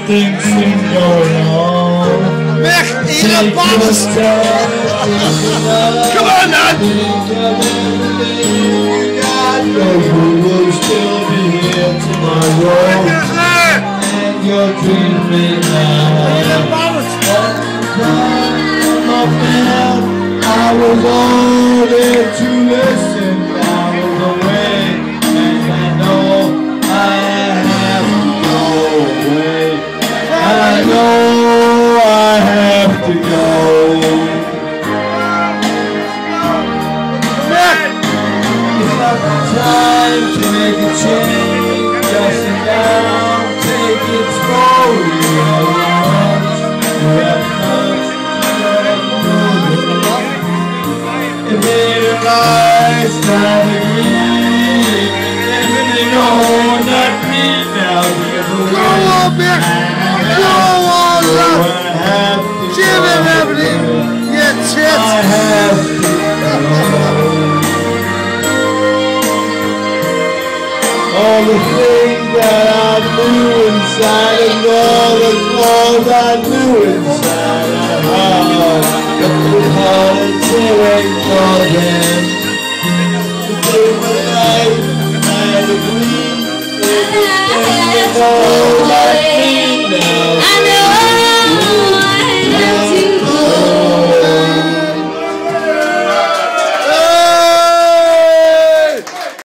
things seem going on. Mick, eat a box! Come on, man! Cause we will still be here tomorrow. And you're dreaming now. I was all there to listen. I was away, and I know I have to go away. I know I have to go. It's not the time to make a change. Just sit down, take it slowly. It made a nice time again. And they know not me now. Go on, Mick! Go on, love! Jim and everything! You tit! I have to all the things that I knew inside and all the clothes I knew inside.